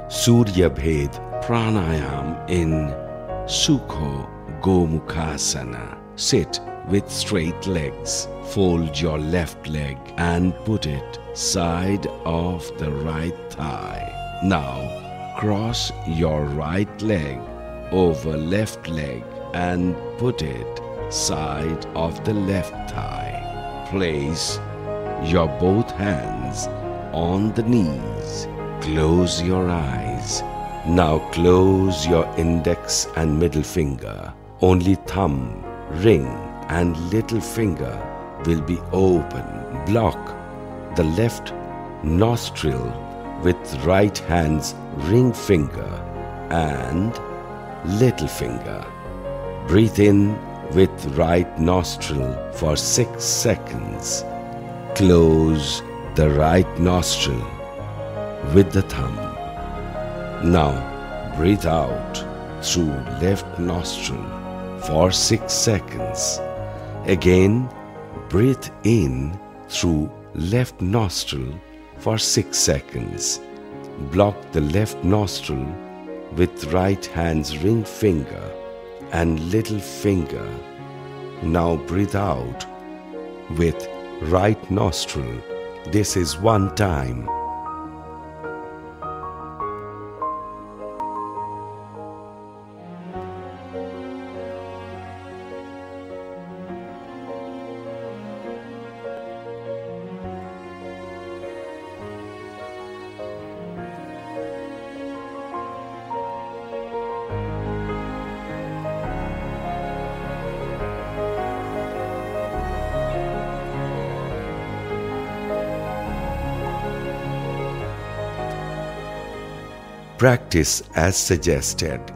Surya Bhed Pranayam in Sukho Gomukhasana. Sit with straight legs. Fold your left leg and put it side of the right thigh. Now cross your right leg over left leg and put it side of the left thigh. Place your both hands on the knees. Close your eyes. Now close your index and middle finger. Only thumb, ring and little finger will be open. Block the left nostril with right hand's ring finger and little finger. Breathe in with right nostril for 6 seconds. Close the right nostril with the thumb. Now breathe out through left nostril for 6 seconds. Again, breathe in through left nostril for 6 seconds. Block the left nostril with right hand's ring finger and little finger. Now breathe out with right nostril. This is 1 time. Practice as suggested.